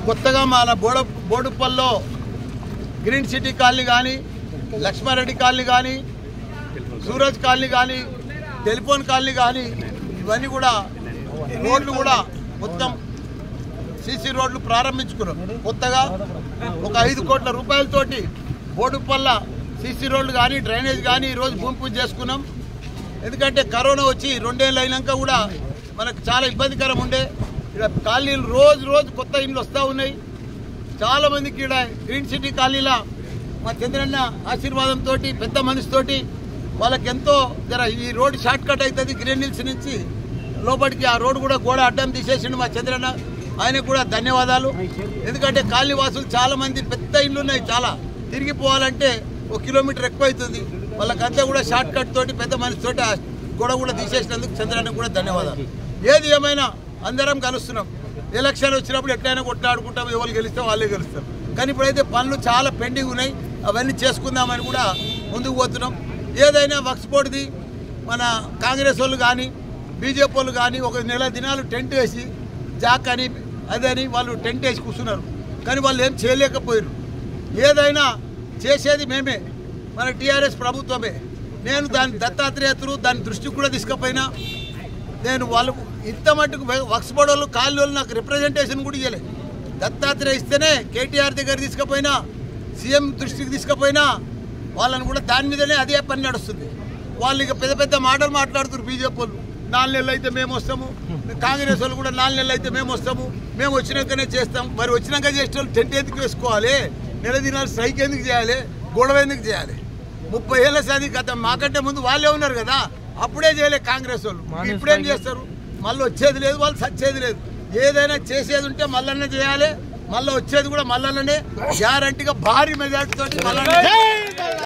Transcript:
కొత్తగా మన బోడుప్పల్లో green city colony కానీ, లక్ష్మారెడ్డి కాలనీ కానీ, సూరజ్ కాలనీ కానీ, టెలిఫోన్ కాలనీ కానీ, ఇవన్నీ కూడా రోడ్లు కూడా మొత్తం సీసీ రోడ్లు ప్రారంభించుకున్నాం. కొత్తగా ఒక 5 కోట్ల రూపాయలతోటి బోడుప్పల్ల సీసీ రోడ్లు కానీ, డ్రైనేజ్ కానీ ఈరోజు భూమి పూజ చేసుకున్నాం. ఎందుకంటే కరోనా వచ్చి 2 ఏళ్ళు అయినాక కూడా మనకు చాలా ఇబ్బందికరం ఉండే. ఇక్కడ కాలనీలు రోజు కొత్త ఇండ్లు వస్తూ ఉన్నాయి. చాలామందికి ఇక్కడ గ్రీన్ సిటీ కాలనీలో మా చంద్రన్న ఆశీర్వాదంతో పెద్ద మనిషితోటి వాళ్ళకి ఎంతో ఈ రోడ్ షార్ట్ కట్ అవుతుంది. గ్రీన్ హిల్స్ నుంచి లోపలికి ఆ రోడ్డు కూడా గోడ అడ్డం తీసేసిండు మా చంద్రన్న. ఆయనకు కూడా ధన్యవాదాలు. ఎందుకంటే కాలనీ వాసులు చాలామంది పెద్ద ఇళ్ళు ఉన్నాయి, చాలా తిరిగిపోవాలంటే 1 కిలోమీటర్ ఎక్కువ అవుతుంది. వాళ్ళకంతా కూడా షార్ట్ కట్ తోటి పెద్ద మనిషితోటి గోడ కూడా తీసేసినందుకు చంద్రన్న కూడా ధన్యవాదాలు. ఏది ఏమైనా అందరం కలుస్తున్నాం. ఎలక్షన్ వచ్చినప్పుడు ఎట్లయినా కొట్లాడుకుంటాం, ఎవరు గెలిస్తే వాళ్ళే గెలుస్తాం. కానీ ఇప్పుడైతే పనులు చాలా పెండింగ్ ఉన్నాయి, అవన్నీ చేసుకుందామని కూడా ముందుకు పోతున్నాం. ఏదైనా వక్ఫ్ బోర్డుది మన కాంగ్రెస్ వాళ్ళు కానీ, బీజేపీ వాళ్ళు కానీ 1 నెల దినాలు టెంట్ వేసి జాక్ అని అదని వాళ్ళు టెంట్ వేసి కూర్చున్నారు. కానీ వాళ్ళు ఏం చేయలేకపోయారు. ఏదైనా చేసేది మేమే, మన టీఆర్ఎస్ ప్రభుత్వమే. నేను దాని దత్తాత్రేయతలు దాని దృష్టికి కూడా తీసుకుపోయినా. నేను వాళ్ళు ఇంత మట్టుకు వక్ఫ్ బోర్డు వాళ్ళు కాళ్ళు వాళ్ళు నాకు రిప్రజెంటేషన్ కూడా ఇవ్వలేదు. దత్తాత్రేయ ఇస్తేనే కేటీఆర్ దగ్గర తీసుకుపోయినా, సీఎం దృష్టికి తీసుకుపోయినా వాళ్ళని కూడా దాని మీదనే అదే పని నడుస్తుంది. వాళ్ళు ఇక పెద్ద మాటలు మాట్లాడుతున్నారు. బీజేపీ వాళ్ళు 4 నెలలు అయితే మేము వస్తాము, కాంగ్రెస్ వాళ్ళు కూడా 4 నెలలు అయితే మేము వస్తాము, మేము వచ్చినాకనే చేస్తాం. మరి వచ్చినాక చేసే వాళ్ళు టెంట్ ఎందుకు వేసుకోవాలి? నెల దినాలు స్ట్రైక్ ఎందుకు చేయాలి? గొడవ ఎందుకు చేయాలి? 30 ఏళ్ళ సాది గత మాకంటే ముందు వాళ్ళే ఉన్నారు కదా, అప్పుడే చేయలే కాంగ్రెస్ వాళ్ళు. ఇప్పుడేం చేస్తారు? మళ్ళీ వచ్చేది లేదు, వాళ్ళు సచ్చేది లేదు. ఏదైనా చేసేది ఉంటే మళ్ళీ చేయాలి, మళ్ళీ వచ్చేది కూడా మళ్ళీ గ్యారంటీగా భారీ మెజార్టీ తోటి మళ్ళీ